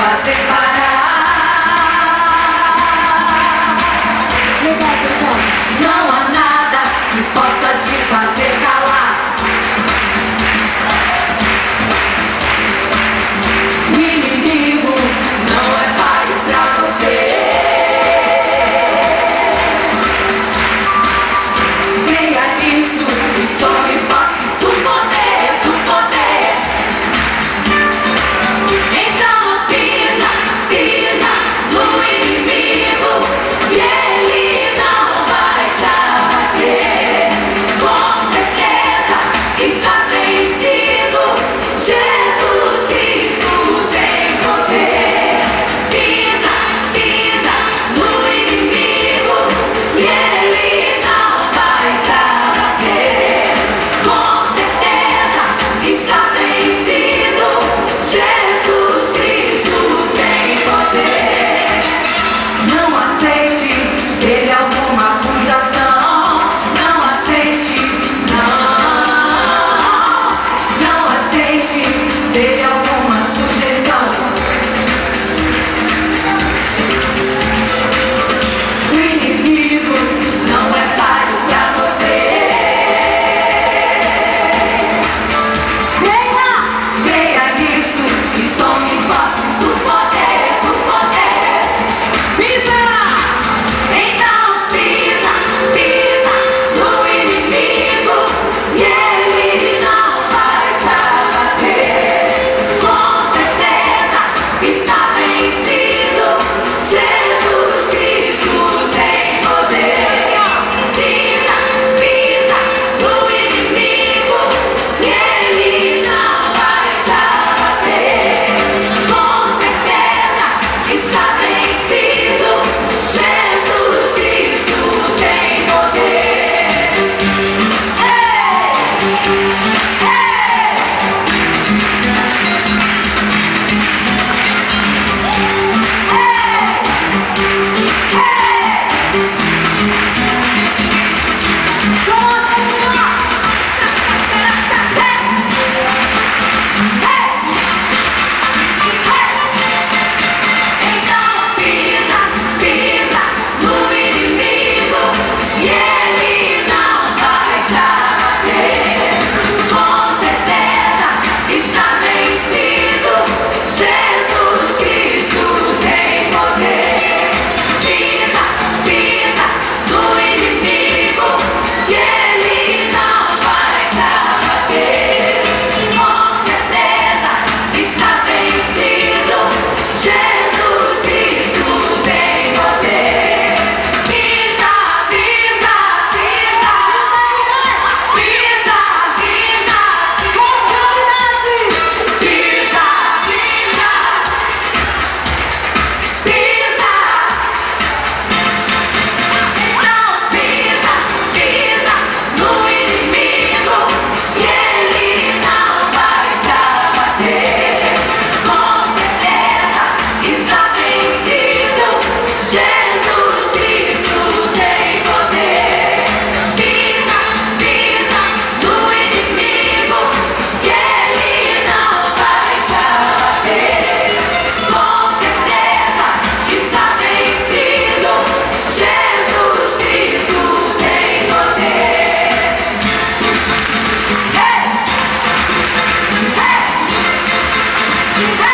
fazer parar. Não há nada que possa te fazer calar. O inimigo não é páreo pra você. Creia nisso e tome posse do poder, do poder. Então pisa, pisa no inimigo e ele não vai te abater. Com certeza está vencido. Jesus Cristo tem poder. Pisa, pisa no inimigo e ele não vai te abater. Com certeza está vencido. Jesus Cristo tem poder. Não aceite dele alguma acusação. Não aceite, não aceite dele alguma sugestão. O inimigo não é páreo pra você. Creia nisso e tome posse do poder, do poder. Pisa! Então pisa, pisa no inimigo e ele não vai te abater. Com certeza está vencido. Jesus Cristo tem poder. Pisa, pisa no inimigo e ele não vai te abater. Com certeza está vencido. Jesus Cristo tem poder. Então pisa, pisa no inimigo e ele não vai te abater. Com certeza está vencido. Jesus Cristo tem poder. Pisa, pisa no inimigo e ele não vai te abater. Com certeza está vencido. Jesus Cristo tem poder. Pisa, pisa, pisa. Pisa, pisa. Com autoridade. Pisa, pisa. Pisa. Então pisa, pisa no inimigo e ele não vai te abater. Com certeza está vencido. Jesus Cristo tem poder. Pisa, pisa no inimigo e ele não vai te abater. Com certeza está vencido. Jesus Cristo tem poder. Hey! Hey! Hey!